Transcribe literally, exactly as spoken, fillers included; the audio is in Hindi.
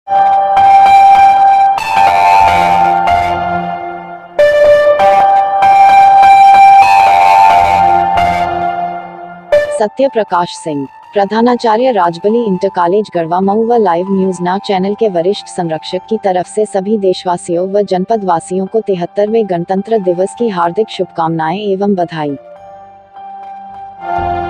सत्य प्रकाश सिंह, प्रधानाचार्य राजबली इंटर कॉलेज गढ़वा मऊ व लाइव न्यूज नाउ चैनल के वरिष्ठ संरक्षक की तरफ से सभी देशवासियों व जनपद वासियों को तिहत्तरवें गणतंत्र दिवस की हार्दिक शुभकामनाएं एवं बधाई।